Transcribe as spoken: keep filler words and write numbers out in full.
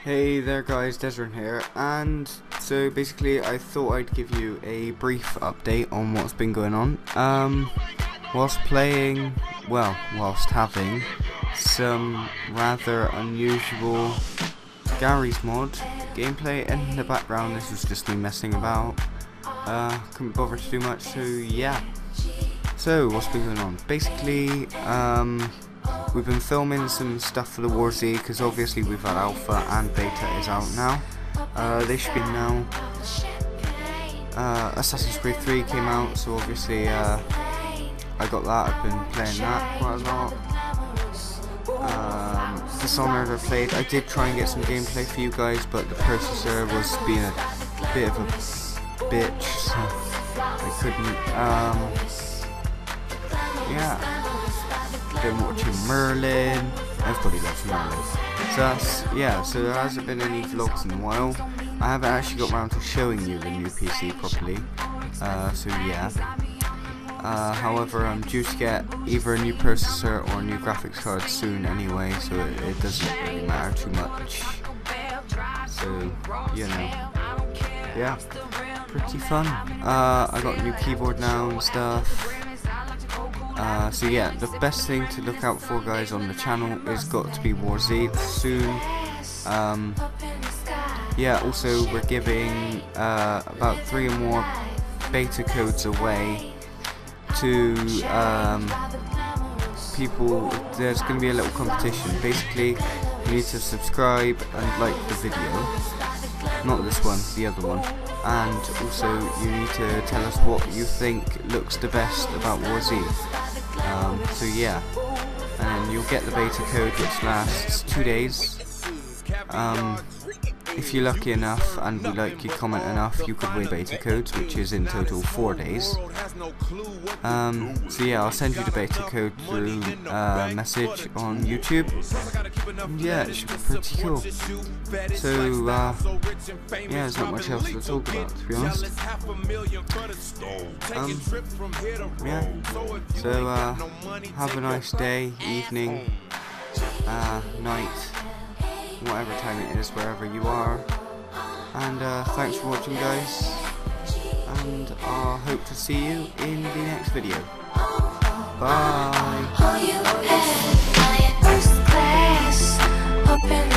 Hey there guys, Desron here, and so basically I thought I'd give you a brief update on what's been going on. Um, whilst playing, well, whilst having some rather unusual Garry's mod gameplay in the background. This was just me messing about, uh, couldn't bother to do much, so yeah. So what's been going on? Basically, um, we've been filming some stuff for the HaZaRdReCoNzZ because obviously we've had alpha and beta is out now. Uh, they should be now. Uh, Assassin's Creed three came out, so obviously uh, I got that. I've been playing that quite a lot. Um, HaZaRdReCoNzZ I played. I did try and get some gameplay for you guys, but the processor was being a bit of a bitch, so I couldn't. Um, yeah. Been watching Merlin. Everybody loves Merlin. So that's, yeah, so there hasn't been any vlogs in a while. I haven't actually got around to showing you the new P C properly. Uh, so yeah. Uh, however, I'm due to get either a new processor or a new graphics card soon anyway, so it, it doesn't really matter too much. So, you know. Yeah. Pretty fun. Uh, I got a new keyboard now and stuff. Uh, so yeah, the best thing to look out for, guys, on the channel is got to be HaZaRdReCoNzZ soon. Um, yeah, also we're giving uh, about three or more beta codes away to um, people. There's going to be a little competition. Basically, you need to subscribe and like the video. Not this one, the other one. And also you need to tell us what you think looks the best about HaZaRdReCoNzZ. Um, so yeah, and you'll get the beta code, which lasts two days. Um, if you're lucky enough and we like your comment enough, you could win beta codes, which is in total four days. Um, so yeah, I'll send you the beta code through uh, message on YouTube. And yeah, it should be pretty cool. So uh, yeah, there's not much else to talk about, to be honest. Um, yeah. So uh, have a nice day, evening, uh, night, whatever time it is, wherever you are. And uh, thanks for watching, guys. And I hope to see you in the next video. Bye.